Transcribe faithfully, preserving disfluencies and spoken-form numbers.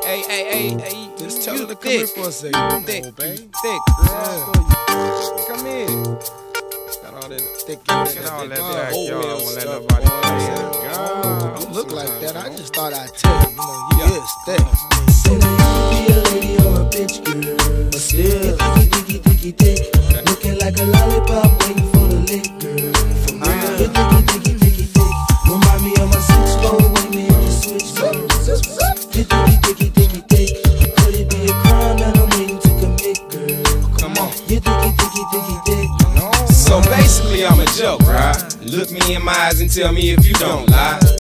hey, hey, hey, hey. Just tell her to come thick. here for a second. Thick, Come on, babe. thick. Yeah. Come in. Got all that thick Get all that that backyard backyard, oatmeal won't let stuff. nobody boy. play in Yeah. it. Oh, God. don't look like that. I just thought I'd tell you. You know, he is thick. Say that you be a lady or a bitch girl, but still dicky dicky dicky dick, looking like a lollipop waiting for the lick, girl. For real, you dicky dicky dicky dick. Remind me of my six four when me hit the switch, girl. You dicky dicky dicky dick. Could it be a crime that I'm waiting to commit, girl? Come on. You dicky dicky dicky dick. So basically, I'm a joke, right? Look me in my eyes and tell me if you don't lie.